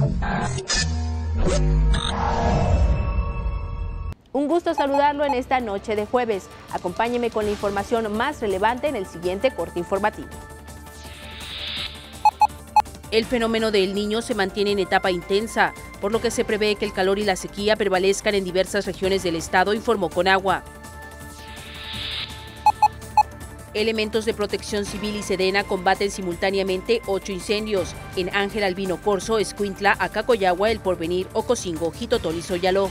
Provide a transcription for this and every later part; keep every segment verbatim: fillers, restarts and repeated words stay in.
Un gusto saludarlo en esta noche de jueves. Acompáñeme con la información más relevante en el siguiente corte informativo. El fenómeno del Niño se mantiene en etapa intensa, por lo que se prevé que el calor y la sequía prevalezcan en diversas regiones del estado, informó Conagua. Elementos de Protección Civil y Sedena combaten simultáneamente ocho incendios en Ángel Albino Corzo, Escuintla, Acacoyagua, El Porvenir, Ocosingo, Jitotón y Soyaló.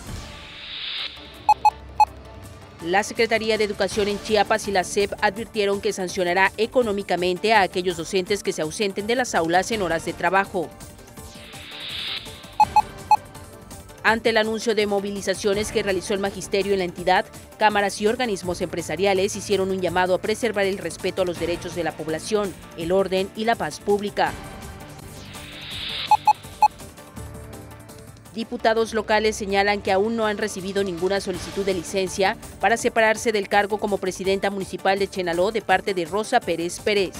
La Secretaría de Educación en Chiapas y la S E P advirtieron que sancionará económicamente a aquellos docentes que se ausenten de las aulas en horas de trabajo. Ante el anuncio de movilizaciones que realizó el magisterio en la entidad, cámaras y organismos empresariales hicieron un llamado a preservar el respeto a los derechos de la población, el orden y la paz pública. Diputados locales señalan que aún no han recibido ninguna solicitud de licencia para separarse del cargo como presidenta municipal de Chenaló de parte de Rosa Pérez Pérez.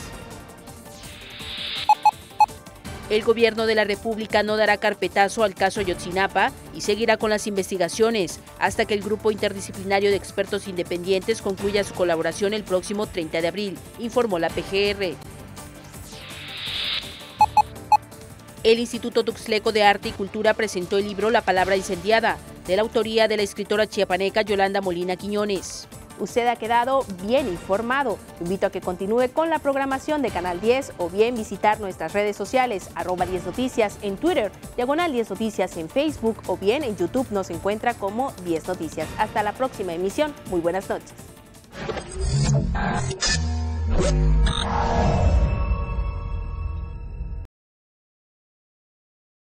El gobierno de la República no dará carpetazo al caso Ayotzinapa y seguirá con las investigaciones hasta que el grupo interdisciplinario de expertos independientes concluya su colaboración el próximo treinta de abril, informó la P G R. El Instituto Tuxtleco de Arte y Cultura presentó el libro La Palabra Incendiada, de la autoría de la escritora chiapaneca Yolanda Molina Quiñones. Usted ha quedado bien informado. Lo invito a que continúe con la programación de Canal diez o bien visitar nuestras redes sociales, arroba diez Noticias en Twitter, diagonal diez Noticias en Facebook o bien en YouTube nos encuentra como diez Noticias. Hasta la próxima emisión. Muy buenas noches.